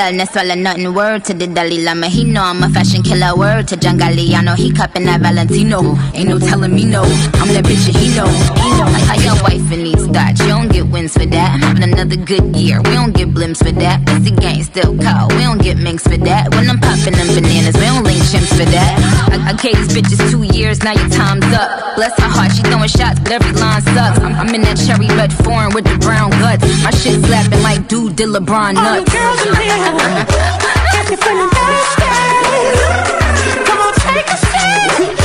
girl, no swallow nothing. Word to the Dalai Lama, he know I'm a fashion killer. Word to John Galliano, he cupping that Valentino. Ain't no telling me no, I'm that bitch and he know. How your wife needs thought, you don't get wins for that. I'm having another good year, we don't get blimps for that. It's the gang still call, we don't get minks for that. When I'm popping them bananas, we don't link chimps for that. I gave these bitches 2 years, now your time's up. Bless her heart, she throwing shots, but every line sucks. I'm in that cherry red foreign with the brown guts. My shit slapping like dude did LeBron nuts. All you girls in here, if you're feeling thirsty, come on, take a seat.